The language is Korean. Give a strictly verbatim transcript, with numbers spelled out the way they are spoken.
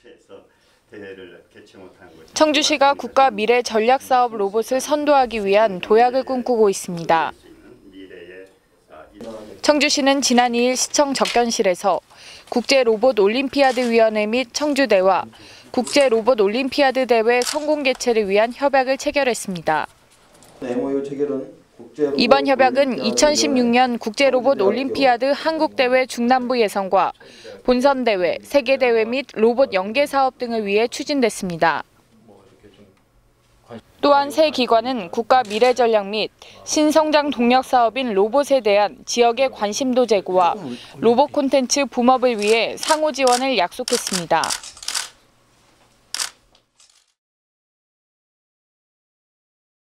청주시가 국가 미래 전략 사업 로봇을 선도하기 위한 도약을 꿈꾸고 있습니다. 청주시는 지난 이 일 시청 접견실에서 국제로봇올림피아드위원회 및 청주대와 국제로봇올림피아드 대회 성공 개최를 위한 협약을 체결했습니다. 이번 협약은 이천십육 년 국제로봇올림피아드 한국대회 중남부 예선과 본선대회, 세계대회 및 로봇 연계 사업 등을 위해 추진됐습니다. 또한 새 기관은 국가 미래 전략 및 신성장 동력 사업인 로봇에 대한 지역의 관심도 제고와 로봇 콘텐츠 붐업을 위해 상호 지원을 약속했습니다.